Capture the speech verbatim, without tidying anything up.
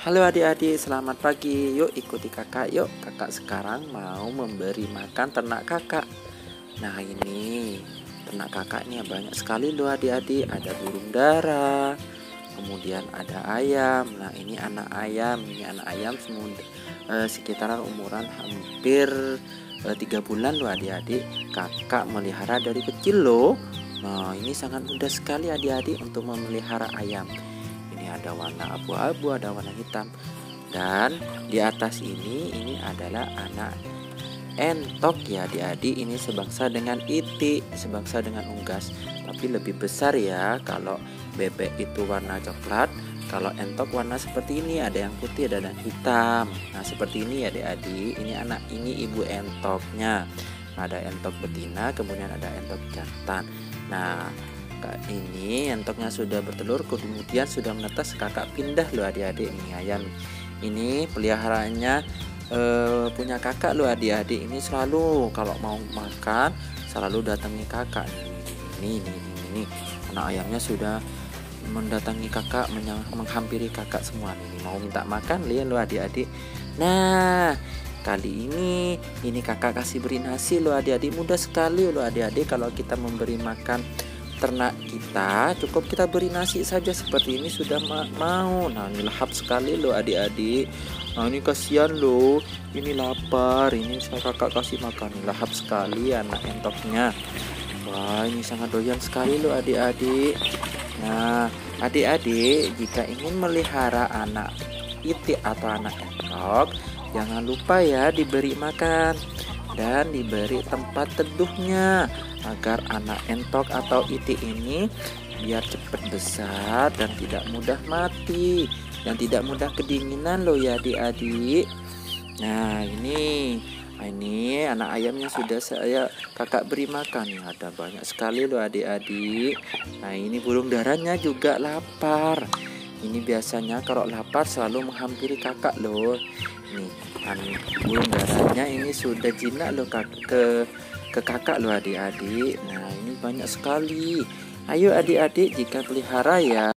Halo adik-adik, selamat pagi. Yuk ikuti kakak, yuk. Kakak sekarang mau memberi makan ternak kakak. Nah ini, ternak kakak ini banyak sekali loh adik-adik. Ada burung dara, kemudian ada ayam. Nah ini anak ayam, ini anak ayam semua eh, sekitaran umuran hampir eh, tiga bulan loh adik-adik. Kakak melihara dari kecil loh. Nah ini sangat mudah sekali adik-adik untuk memelihara ayam. Ada warna abu-abu, ada warna hitam, dan di atas ini ini adalah anak entok ya adik-adik. Ini sebangsa dengan itik, sebangsa dengan unggas, tapi lebih besar ya. Kalau bebek itu warna coklat, kalau entok warna seperti ini, ada yang putih, ada yang hitam. Nah seperti ini ya adik-adik. Ini anak, ini ibu entoknya. Ada entok betina, kemudian ada entok jantan. Nah ini entoknya sudah bertelur, kemudian sudah menetas. Kakak pindah loh adik-adik. Ini ayam ini peliharaannya eh, punya kakak loh adik-adik. Ini selalu kalau mau makan selalu datangi kakak. Ini ini ini, ini. Anak ayamnya sudah mendatangi kakak, menghampiri kakak semua. Ini mau minta makan, lihat loh adik-adik. Nah kali ini ini kakak kasih beri nasi loh adik-adik. Mudah sekali loh adik-adik kalau kita memberi makan ternak kita, cukup kita beri nasi saja seperti ini sudah ma mau. Nah ini lahap sekali loh adik-adik. Nah ini kasihan loh, ini lapar. Ini saya kakak kasih makan, ini lahap sekali anak entoknya. Wah ini sangat doyan sekali loh adik-adik. Nah adik-adik jika ingin melihara anak itik atau anak entok, jangan lupa ya diberi makan dan diberi tempat teduhnya, agar anak entok atau itik ini biar cepat besar dan tidak mudah mati dan tidak mudah kedinginan loh ya adik-adik. Nah ini ini anak ayamnya sudah saya kakak beri makan. Ada banyak sekali loh adik-adik. Nah ini burung darahnya juga lapar. Ini biasanya kalau lapar selalu menghampiri kakak loh. Nih burung darahnya ini sudah jinak loh kak, ke ke kakak loh adik-adik. Nah ini banyak sekali. Ayo adik-adik jika pelihara ya.